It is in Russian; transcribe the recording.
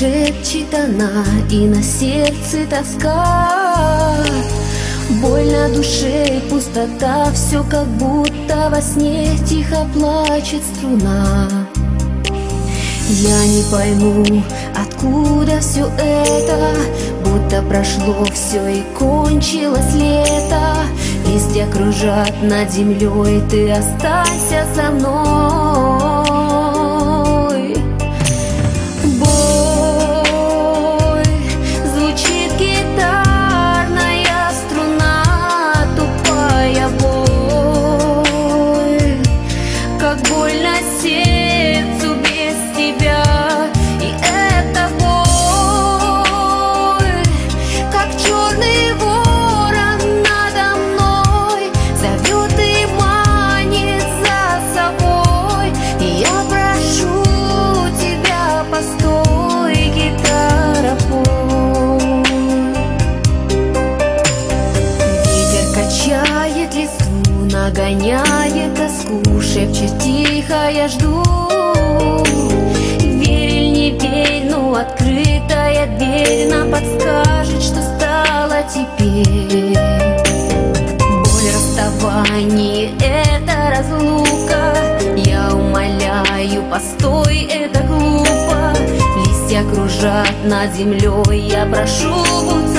шепчет она, и на сердце тоска. Боль на душе и пустота, все как будто во сне тихо плачет струна. Я не пойму, откуда все это, будто прошло все и кончилось лето. Листья кружат над землей, ты останься со мной. Боль, звучит гитарная струна, тупая боль, как больно сердцу без тебя. И эта боль, как черный ворон надо мной, зовет и манит за собой. И я прошу тебя, постой, гитара, пой. Ветер качает листву, нагоняет тоску, шепчет тихо, я жду. Верь или не верь, но открытая дверь нам подскажет, что стало теперь. Боль расставания — это разлука. Я умоляю, постой, это глупо. Листья кружат над землей, я прошу, будь